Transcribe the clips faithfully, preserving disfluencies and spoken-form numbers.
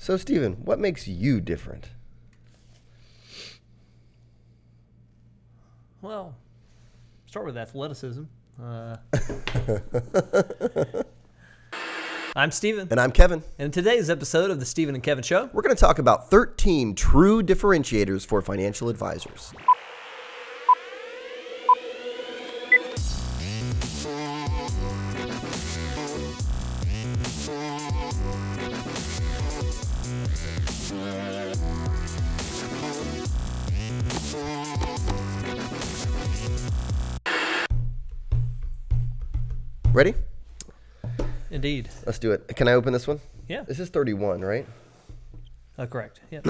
So, Stephen, what makes you different? Well, start with athleticism. Uh, I'm Stephen. And I'm Kevin. And in today's episode of the Stephen and Kevin Show, we're going to talk about thirteen true differentiators for financial advisors. Ready? Indeed. Let's do it. Can I open this one? Yeah. This is thirty-one, right? Uh, correct. Yeah.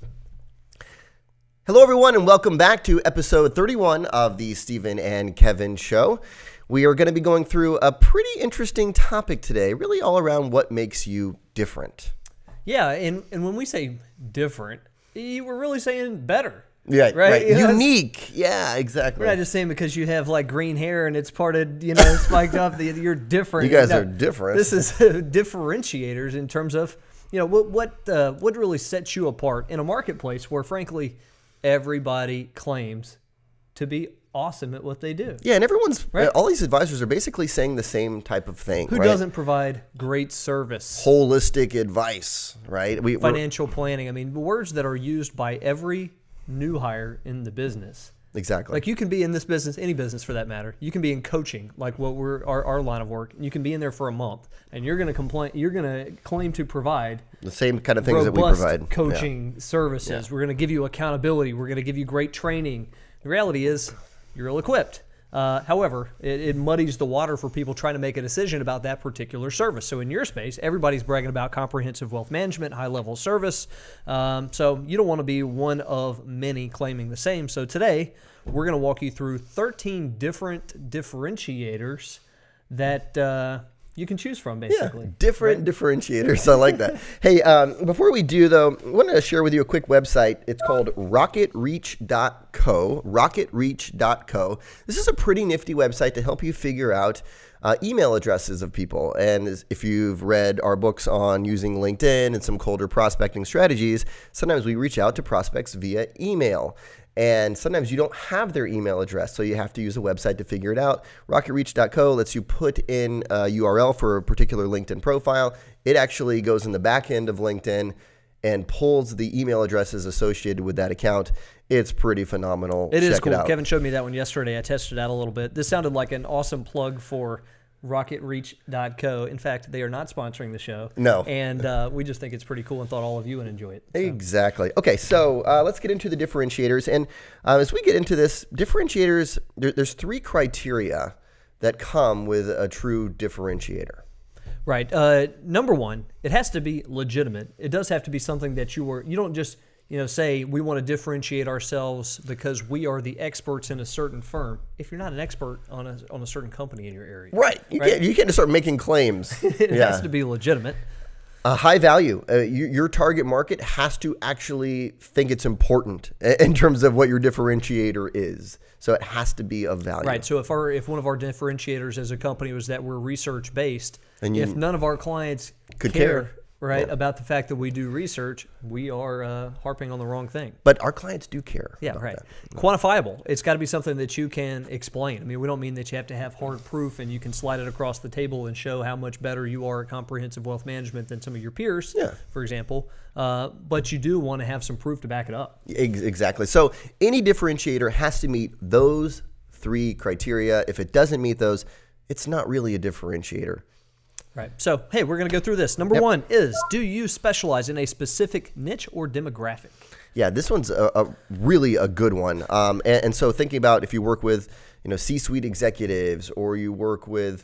Hello, everyone, and welcome back to episode thirty-one of the Stephen and Kevin Show. We are going to be going through a pretty interesting topic today, really all around what makes you different. Yeah, and, and when we say different, you were really saying better. Yeah, right. right. You know, unique. Yeah, exactly. We're not just saying because you have like green hair and it's parted, you know, spiked up, that you're different. You guys no, are different. This is differentiators in terms of, you know, what what uh, what really sets you apart in a marketplace where, frankly, everybody claims to be awesome at what they do. Yeah, and everyone's, right? all these advisors are basically saying the same type of thing. Who right? doesn't provide great service? Holistic advice, right? We, Financial planning. I mean, words that are used by every new hire in the business. Exactly. Like you can be in this business, any business for that matter. You can be in coaching, like what we're our, our line of work. You can be in there for a month, and you're going to complain. You're going to claim to provide the same kind of things that we robust provide. Coaching yeah. services. Yeah. We're going to give you accountability. We're going to give you great training. The reality is, you're ill-equipped. Uh, however, it, it muddies the water for people trying to make a decision about that particular service. So in your space, everybody's bragging about comprehensive wealth management, high-level service. Um, so you don't want to be one of many claiming the same. So today, we're going to walk you through thirteen different differentiators that uh, you can choose from, basically. Yeah, different right? differentiators. I like that. Hey, um, before we do, though, I want to share with you a quick website. It's called rocket reach dot co, rocket reach dot co. This is a pretty nifty website to help you figure out uh, email addresses of people. And if you've read our books on using LinkedIn and some colder prospecting strategies, sometimes we reach out to prospects via email. And sometimes you don't have their email address, so you have to use a website to figure it out. rocket reach dot co lets you put in a U R L for a particular LinkedIn profile. It actually goes in the back end of LinkedIn and pulls the email addresses associated with that account. It's pretty phenomenal. It is Check cool. it out. Kevin showed me that one yesterday. I tested it out a little bit. This sounded like an awesome plug for rocket reach dot co. In fact, they are not sponsoring the show. No. And uh, we just think it's pretty cool and thought all of you would enjoy it. So. Exactly. Okay, so uh, let's get into the differentiators. And uh, as we get into this, differentiators, there, there's three criteria that come with a true differentiator. Right. Uh, number one, it has to be legitimate. It does have to be something that you were, you don't just, you know, say we want to differentiate ourselves because we are the experts in a certain firm. If you're not an expert on a on a certain company in your area, Right. You right? can't you can't just start making claims. it yeah. has to be legitimate. A high value. Uh, you, your target market has to actually think it's important in terms of what your differentiator is. So it has to be of value. Right. So if our if one of our differentiators as a company was that we're research based, and you if none of our clients could care, care. right, yeah. about the fact that we do research, we are uh, harping on the wrong thing. But our clients do care. Yeah, about right. that. Quantifiable. It's got to be something that you can explain. I mean, we don't mean that you have to have hard proof and you can slide it across the table and show how much better you are at comprehensive wealth management than some of your peers, yeah. for example. Uh, but you do want to have some proof to back it up. Exactly. So any differentiator has to meet those three criteria. If it doesn't meet those, it's not really a differentiator. Right. So, hey, we're going to go through this. Number Yep. one is, do you specialize in a specific niche or demographic? Yeah, this one's a, a really a good one. Um, and, and so thinking about if you work with, you know, C-suite executives or you work with,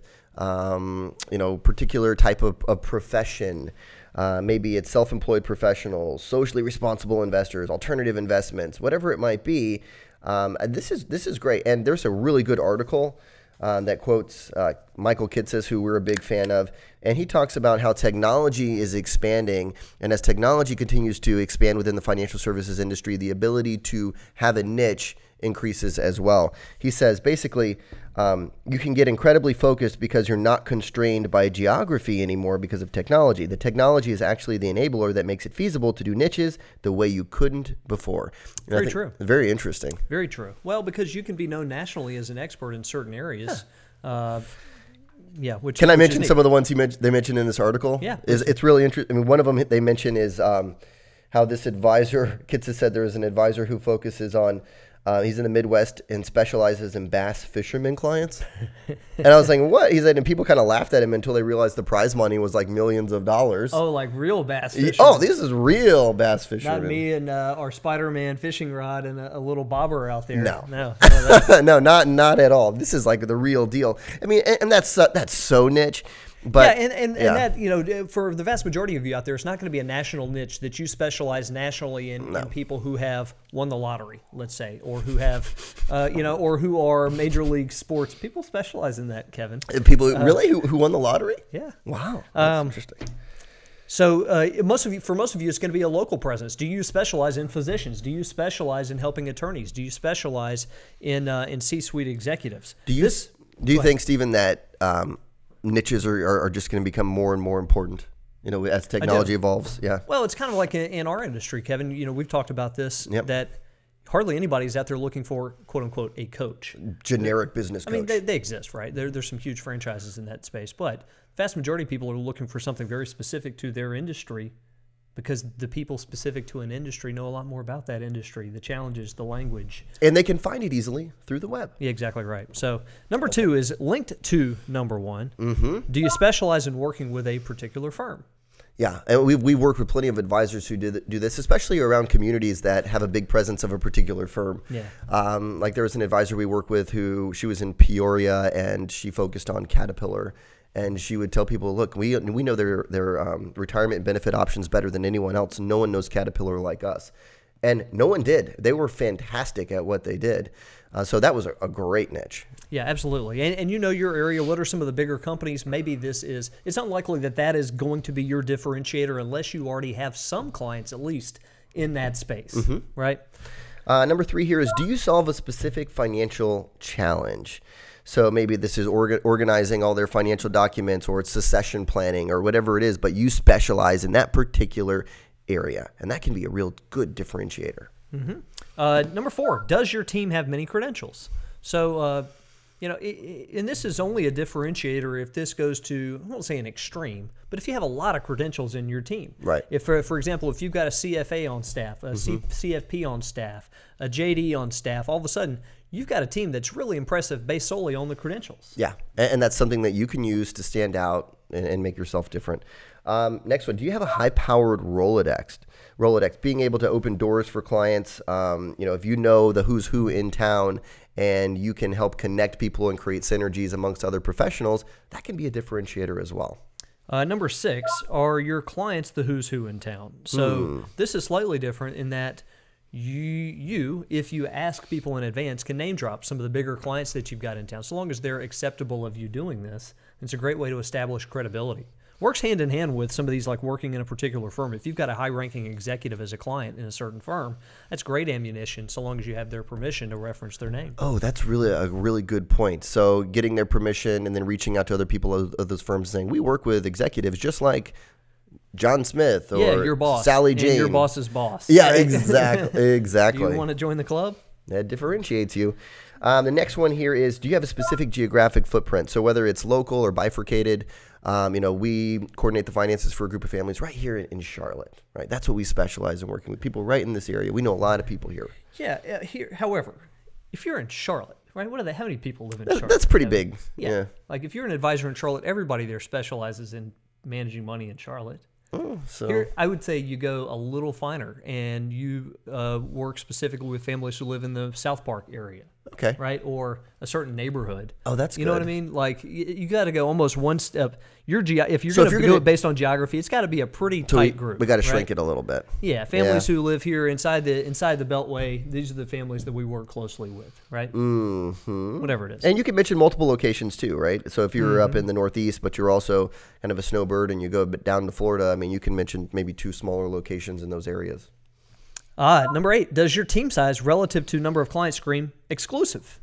um, you know, particular type of, of profession, uh, maybe it's self-employed professionals, socially responsible investors, alternative investments, whatever it might be. Um, this is this is great. And there's a really good article Um, that quotes uh, Michael Kitces, who we're a big fan of, and he talks about how technology is expanding, and as technology continues to expand within the financial services industry, the ability to have a niche increases as well. He says basically um, you can get incredibly focused because you're not constrained by geography anymore because of technology. The technology is actually the enabler that makes it feasible to do niches the way you couldn't before. And Very true. Very interesting. Very true. Well, because you can be known nationally as an expert in certain areas. Yeah. Uh, yeah which, can I which mention some of the ones you mentioned, they mentioned in this article? Yeah. Is, it's really interesting. I mean, one of them they mention is um, how this advisor, Kitsa said there is an advisor who focuses on Uh, he's in the Midwest and specializes in bass fishermen clients. And I was like, what? He said, and people kind of laughed at him until they realized the prize money was like millions of dollars. Oh, like real bass fishermen. Oh, this is real bass fishermen. Not me and uh, our Spider-Man fishing rod and a, a little bobber out there. No. No, no, no, not not at all. This is like the real deal. I mean, and, and that's uh, that's so niche. But, yeah, and, and, yeah. and that, you know, for the vast majority of you out there, it's not going to be a national niche that you specialize nationally in, no. in people who have won the lottery, let's say, or who have, uh, you know, or who are major league sports. People specialize in that, Kevin. People uh, really who, who won the lottery? Yeah. Wow. That's um, interesting. So uh, most of you, for most of you, it's going to be a local presence. Do you specialize in physicians? Do you specialize in helping attorneys? Do you specialize in uh, in C-suite executives? Do you this, do you think, Stephen, that um, niches are, are, are just going to become more and more important, you know, as technology evolves? Yeah. Well, it's kind of like in, in our industry, Kevin. You know, we've talked about this, yep. that hardly anybody's out there looking for, quote unquote, a coach. Generic business coach. I mean, they, they exist, right? There, there's some huge franchises in that space, but the vast majority of people are looking for something very specific to their industry, because the people specific to an industry know a lot more about that industry, the challenges, the language. And they can find it easily through the web. Yeah, exactly right. So number two is linked to number one. Mm-hmm. Do you specialize in working with a particular firm? Yeah, and we've, we've worked with plenty of advisors who do, th- do this, especially around communities that have a big presence of a particular firm. Yeah. Um, like there was an advisor we worked with who, she was in Peoria and she focused on Caterpillar. And she would tell people, look, we we know their, their um, retirement benefit options better than anyone else. No one knows Caterpillar like us. And no one did. They were fantastic at what they did. Uh, so that was a, a great niche. Yeah, absolutely. And, and you know your area. What are some of the bigger companies? Maybe this is, it's unlikely that that is going to be your differentiator unless you already have some clients at least in that space, mm-hmm. right? Uh, number three here is, do you solve a specific financial challenge? So maybe this is orga- organizing all their financial documents, or it's succession planning, or whatever it is, but you specialize in that particular area. And that can be a real good differentiator. Mm-hmm. Uh, number four, does your team have many credentials? So, uh, you know, it, and this is only a differentiator if this goes to, I won't say an extreme, but if you have a lot of credentials in your team. Right. If, for, for example, if you've got a C F A on staff, a mm-hmm. C- CFP on staff, a J D on staff, all of a sudden, you've got a team that's really impressive based solely on the credentials. Yeah, and, and that's something that you can use to stand out and, and make yourself different. Um, next one, do you have a high-powered Rolodex? Rolodex, being able to open doors for clients. Um, you know, if you know the who's who in town and you can help connect people and create synergies amongst other professionals, that can be a differentiator as well. Uh, number six, are your clients the who's who in town? So mm. this is slightly different in that You, you, if you ask people in advance, can name drop some of the bigger clients that you've got in town. So long as they're acceptable of you doing this, it's a great way to establish credibility. Works hand in hand with some of these, like working in a particular firm. If you've got a high-ranking executive as a client in a certain firm, that's great ammunition so long as you have their permission to reference their name. Oh, that's really a really good point. So getting their permission and then reaching out to other people of, of those firms saying, we work with executives just like John Smith or yeah, your boss. Sally Jane. And your boss's boss. Yeah, right? exactly. Exactly. Do you want to join the club? That differentiates you. Um, the next one here is, do you have a specific geographic footprint? So whether it's local or bifurcated, um, you know, we coordinate the finances for a group of families right here in, in Charlotte, right? That's what we specialize in, working with people right in this area. We know a lot of people here. Yeah. Uh, here, however, if you're in Charlotte, right? What are they? How many people live in That's, Charlotte? that's pretty I mean, big. Yeah. yeah. Like if you're an advisor in Charlotte, everybody there specializes in managing money in Charlotte. Oh, so Here, I would say you go a little finer and you uh, work specifically with families who live in the South Park area. Okay. Right? Or a certain neighborhood. Oh, that's You good. know what I mean? Like, you, you got to go almost one step. Your ge- If you're So going if to you're do gonna- it based on geography, it's got to be a pretty So we, tight group. we got to right? shrink it a little bit. Yeah, families Yeah. who live here inside the inside the Beltway, these are the families that we work closely with, right? Mm-hmm. Whatever it is. And you can mention multiple locations too, right? So if you're Mm-hmm. up in the Northeast, but you're also kind of a snowbird and you go down to Florida, I mean, you can mention maybe two smaller locations in those areas. Uh, number eight, does your team size relative to number of clients scream exclusive?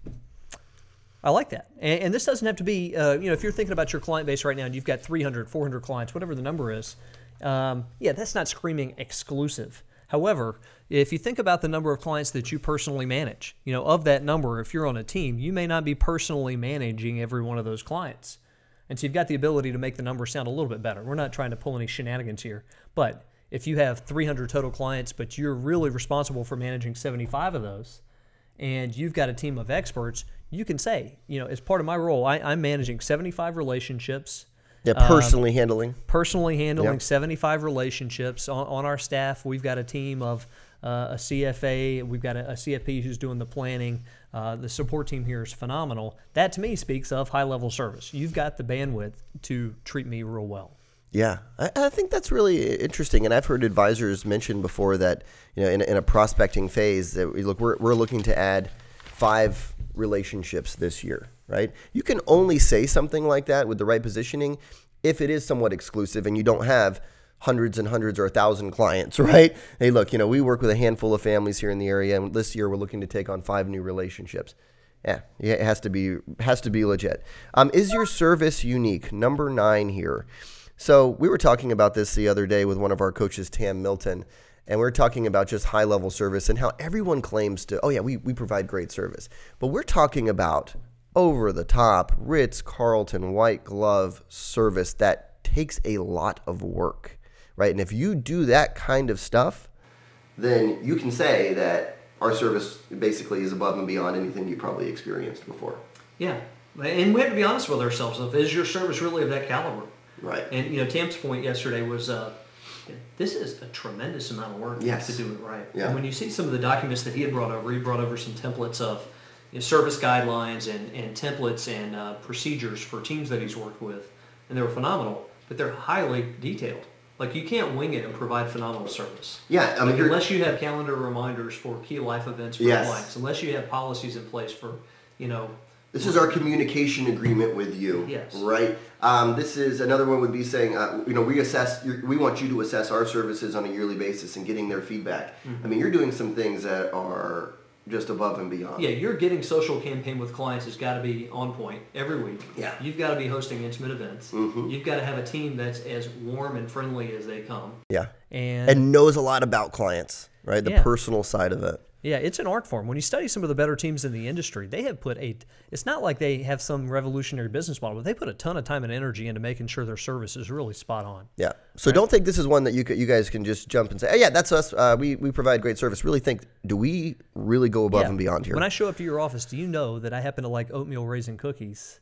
I like that. And, and this doesn't have to be, uh, you know, if you're thinking about your client base right now and you've got three hundred, four hundred clients, whatever the number is, um, yeah, that's not screaming exclusive. However, if you think about the number of clients that you personally manage, you know, of that number, if you're on a team, you may not be personally managing every one of those clients. And so you've got the ability to make the number sound a little bit better. We're not trying to pull any shenanigans here. But if you have three hundred total clients, but you're really responsible for managing seventy-five of those, and you've got a team of experts, you can say, you know, as part of my role, I, I'm managing seventy-five relationships. Yeah, personally um, handling. Personally handling yep. seventy-five relationships. On, on our staff, we've got a team of uh, a C F A. We've got a, a C F P who's doing the planning. Uh, the support team here is phenomenal. That, to me, speaks of high-level service. You've got the bandwidth to treat me real well. Yeah, I, I think that's really interesting. And I've heard advisors mention before that, you know, in, in a prospecting phase, that we look, we're, we're looking to add five relationships this year, right? You can only say something like that with the right positioning if it is somewhat exclusive and you don't have hundreds and hundreds or a thousand clients, right? Hey, look, you know, we work with a handful of families here in the area, and this year we're looking to take on five new relationships. Yeah, yeah, it has to be has to be legit. Um, is your service unique? Number nine here. So we were talking about this the other day with one of our coaches, Tam Milton, and we we're talking about just high-level service and how everyone claims to, oh yeah, we, we provide great service. But we're talking about over-the-top, Ritz-Carlton, white glove service that takes a lot of work, right? And if you do that kind of stuff, then you can say that our service basically is above and beyond anything you probably experienced before. Yeah, and we have to be honest with ourselves. Is your service really of that caliber? Right. And, you know, Tam's point yesterday was, uh, this is a tremendous amount of work yes. to do it right. Yeah. And when you see some of the documents that he had brought over, he brought over some templates of you know, service guidelines and, and templates and uh, procedures for teams that he's worked with, and they were phenomenal, but they're highly detailed. Like, you can't wing it and provide phenomenal service. Yeah, I mean, like, unless you have calendar reminders for key life events for yes. clients, unless you have policies in place for, you know, this is our communication agreement with you, yes. right? Um, this is another one would be saying, uh, you know, we assess, we want you to assess our services on a yearly basis and getting their feedback. Mm-hmm. I mean, you're doing some things that are just above and beyond. Yeah, your getting social campaign with clients has got to be on point every week. Yeah. You've got to be hosting intimate events. Mm-hmm. You've got to have a team that's as warm and friendly as they come. Yeah. And, and knows a lot about clients, right? The yeah. personal side of it. Yeah, it's an art form. When you study some of the better teams in the industry, they have put a, it's not like they have some revolutionary business model, but they put a ton of time and energy into making sure their service is really spot on. Yeah. So right? Don't think this is one that you you guys can just jump and say, oh, yeah, that's us. Uh, we, we provide great service. Really think, do we really go above yeah. and beyond here? When I show up to your office, do you know that I happen to like oatmeal raisin cookies?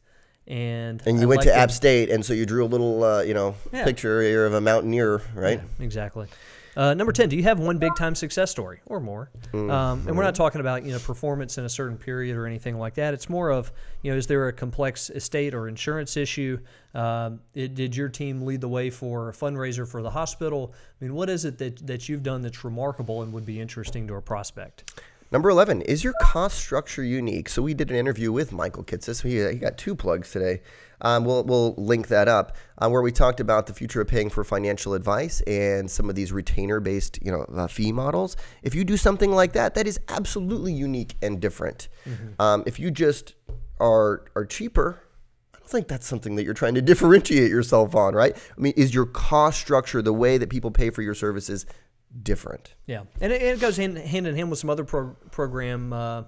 And and you I went like to them. App State, and so you drew a little, uh, you know, yeah. picture here of a mountaineer, right? Yeah, exactly. Uh, number ten, do you have one big-time success story or more? Mm-hmm. Um, and we're not talking about you know performance in a certain period or anything like that. It's more of, you know, is there a complex estate or insurance issue? Um, it, did your team lead the way for a fundraiser for the hospital? I mean, what is it that, that you've done that's remarkable and would be interesting to a prospect? Number eleven, is your cost structure unique? So we did an interview with Michael Kitsis. He, he got two plugs today. Um, we'll, we'll link that up uh, where we talked about the future of paying for financial advice and some of these retainer-based you know, uh, fee models. If you do something like that, that is absolutely unique and different. Mm-hmm. Um, if you just are, are cheaper, I don't think that's something that you're trying to differentiate yourself on, right? I mean, is your cost structure, the way that people pay for your services, different? Yeah, and it, it goes hand, hand in hand with some other pro, program uh,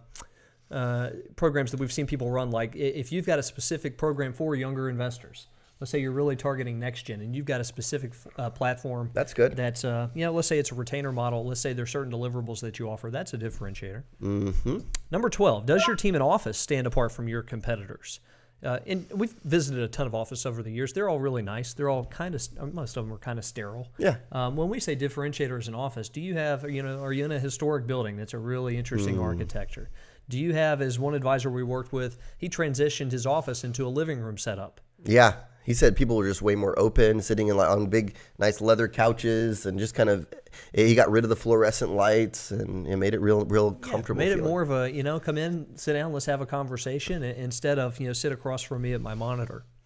uh, programs that we've seen people run. Like if you've got a specific program for younger investors, let's say you're really targeting next gen, and you've got a specific uh, platform. That's good. That's uh, you know, let's say it's a retainer model. Let's say there's certain deliverables that you offer. That's a differentiator. Mm-hmm. Number twelve, does your team in office stand apart from your competitors? Uh, and we've visited a ton of offices over the years. They're all really nice. They're all kind of, most of them are kind of sterile. Yeah. Um, when we say differentiators in office, do you have, you know, are you in a historic building that's a really interesting mm. architecture? Do you have, as one advisor we worked with, he transitioned his office into a living room setup. Yeah. He said people were just way more open, sitting in, on big, nice leather couches, and just kind of. He got rid of the fluorescent lights, and it made it real, real comfortable. Yeah, made feeling. it more of a, you know, come in, sit down, let's have a conversation, instead of you know sit across from me at my monitor.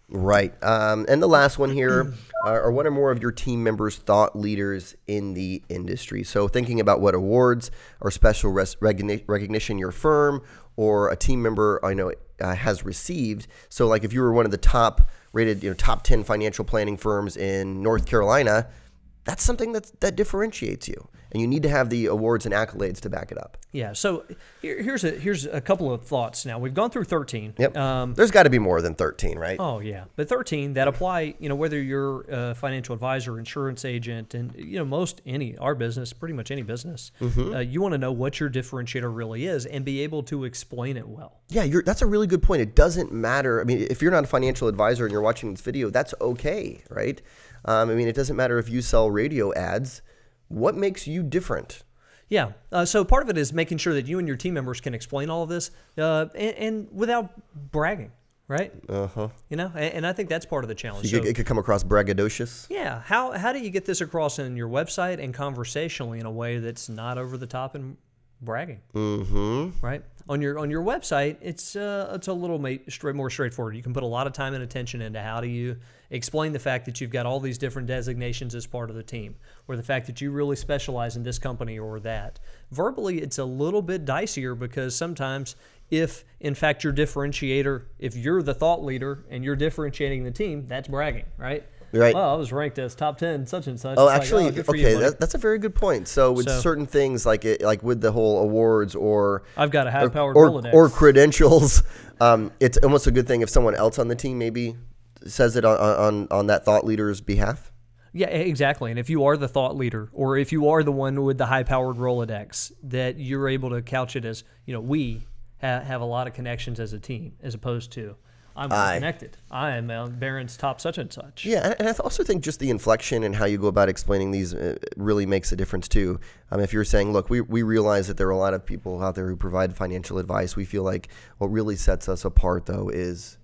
Right. Um, and the last one here are, are one or more of your team members thought leaders in the industry. So thinking about what awards or special res- recogni- recognition your firm or a team member I know uh, has received. So like if you were one of the top rated, you know, top ten financial planning firms in North Carolina, that's something that that differentiates you, and you need to have the awards and accolades to back it up. Yeah. So here, here's a here's a couple of thoughts. Now we've gone through thirteen. Yep. Um, There's got to be more than thirteen, right? Oh yeah, but thirteen that apply. You know, whether you're a financial advisor, insurance agent, and you know most any our business, pretty much any business, mm-hmm. uh, you want to know what your differentiator really is and be able to explain it well. Yeah, you're, that's a really good point. It doesn't matter. I mean, if you're not a financial advisor and you're watching this video, that's okay, right? Um, I mean, it doesn't matter if you sell radio ads. What makes you different? Yeah. Uh, so part of it is making sure that you and your team members can explain all of this uh, and, and without bragging, right? Uh-huh. You know, and, and I think that's part of the challenge. So you so, could, it could come across braggadocious. Yeah. How how do you get this across in your website and conversationally in a way that's not over the top and bragging? Mm-hmm. Right. On your on your website, it's uh, it's a little ma- straight, more straightforward. You can put a lot of time and attention into how do you explain the fact that you've got all these different designations as part of the team, or the fact that you really specialize in this company or that. Verbally, it's a little bit dicier because sometimes if, in fact, your differentiator, if you're the thought leader and you're differentiating the team, that's bragging, right? Right. Well, I was ranked as top ten, such and such. Oh, It's actually, like, oh, good for okay, you, that, that's a very good point. So with So- certain things like it, like with the whole awards or I've got a high-powered or, Rolodex. or credentials, um, it's almost a good thing if someone else on the team maybe says it on on, on that thought leader's behalf. Yeah, exactly. And if you are the thought leader, or if you are the one with the high-powered Rolodex, that you're able to couch it as, you know, we ha- have a lot of connections as a team, as opposed to I'm well connected. I am uh, Barron's top such and such. Yeah, and, and I also think just the inflection and how you go about explaining these uh, really makes a difference too. Um, if you're saying, look, we, we realize that there are a lot of people out there who provide financial advice. We feel like what really sets us apart, though, is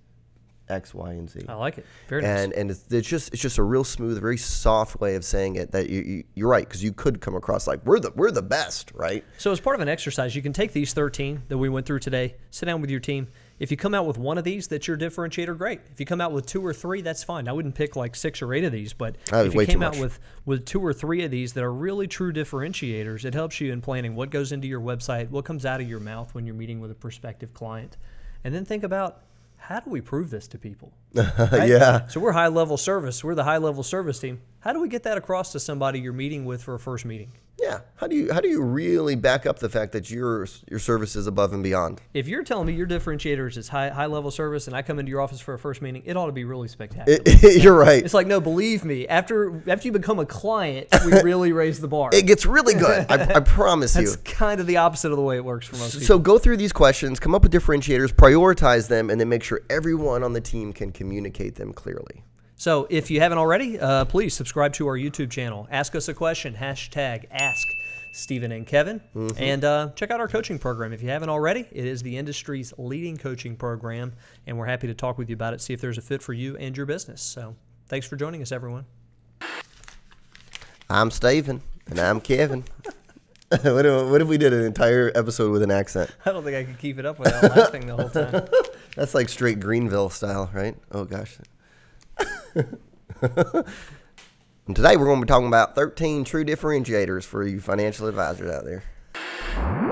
X, Y, and Z. I like it. Very nice. And and it's, it's just it's just a real smooth, very soft way of saying it. That you, you you're right, because you could come across like we're the we're the best, right? So as part of an exercise, you can take these thirteen that we went through today, sit down with your team. If you come out with one of these that's your differentiator, great. If you come out with two or three, that's fine. I wouldn't pick like six or eight of these, but if you came out with, with two or three of these that are really true differentiators, it helps you in planning what goes into your website, what comes out of your mouth when you're meeting with a prospective client. And then think about, how do we prove this to people? Right? Yeah. So we're high-level service. We're the high-level service team. How do we get that across to somebody you're meeting with for a first meeting? Yeah. How do you how do you really back up the fact that your your service is above and beyond? If you're telling me your differentiators is high high level service, and I come into your office for a first meeting, it ought to be really spectacular. It, you're right. It's like, no, believe me. After after you become a client, we really raise the bar. It gets really good. I, I promise you. That's kind of the opposite of the way it works for most people. So go through these questions, come up with differentiators, prioritize them, and then make sure everyone on the team can communicate them clearly. So if you haven't already, uh, please subscribe to our YouTube channel. Ask us a question. Hashtag Ask Stephen and Kevin. Mm-hmm. And uh, check out our coaching program. If you haven't already, it is the industry's leading coaching program, and we're happy to talk with you about it, see if there's a fit for you and your business. So thanks for joining us, everyone. I'm Stephen, and I'm Kevin. what, if, what if we did an entire episode with an accent? I don't think I could keep it up without laughing the whole time. That's like straight Greenville style, right? Oh, gosh. And today we're going to be talking about thirteen true differentiators for you financial advisors out there.